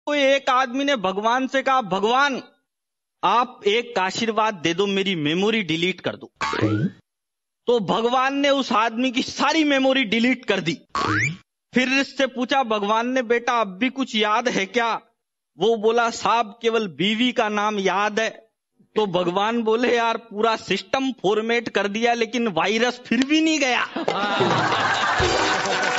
कोई एक आदमी ने भगवान से कहा, भगवान आप एक आशीर्वाद दे दो, मेरी मेमोरी डिलीट कर दो। तो भगवान ने उस आदमी की सारी मेमोरी डिलीट कर दी। फिर इससे पूछा भगवान ने, बेटा अब भी कुछ याद है क्या? वो बोला, साहब केवल बीवी का नाम याद है। तो भगवान बोले, यार पूरा सिस्टम फॉर्मेट कर दिया लेकिन वायरस फिर भी नहीं गया।